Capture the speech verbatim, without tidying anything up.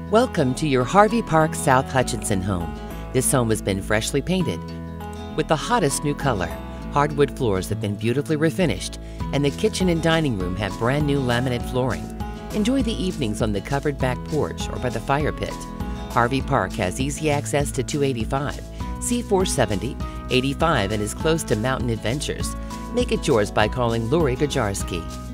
Welcome to your Harvey Park South Hutchinson home. This home has been freshly painted with the hottest new color. Hardwood floors have been beautifully refinished, and the kitchen and dining room have brand new laminate flooring. Enjoy the evenings on the covered back porch or by the fire pit. Harvey Park has easy access to two eighty-five, C four seventy, eighty-five, and is close to mountain adventures. Make it yours by calling Gajarsky.